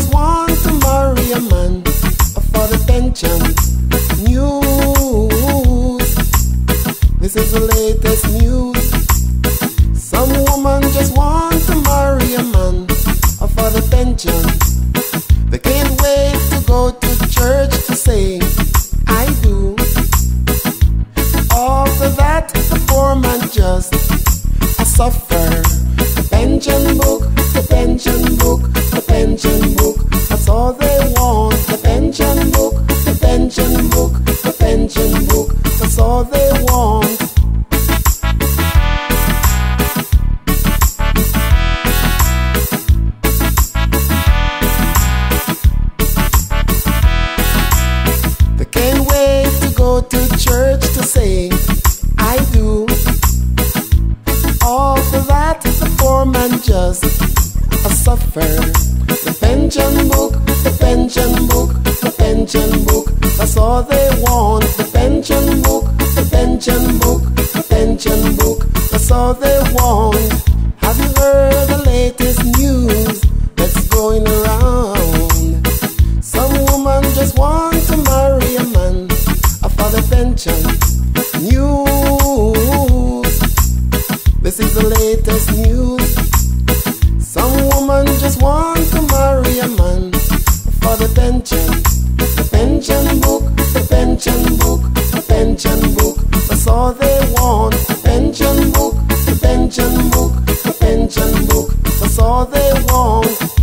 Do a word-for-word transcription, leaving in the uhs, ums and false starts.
just want to marry a man for the pension. News. This is the latest news. Some woman just want to marry a man for the pension. They can't wait to go to church to say, I do. After that, the poor man just a suffer. The pension book, the pension book, the pension book. That's all they want. The pension book, the pension book, the pension book. That's all they want. They can't wait to go to church to say, I do. All for that, the poor man just a suffer. The pension book, the pension book, the pension book. That's all they want. The pension book, the pension book, the pension book. That's all they want. Have you heard the latest news that's going around? Some woman just want to marry a man for the pension. News. This is the latest news. Some woman just want to marry a man for the pension. The pension book, the pension book, the pension book. That's all they want. The pension book, the pension book, the pension book. That's all they want.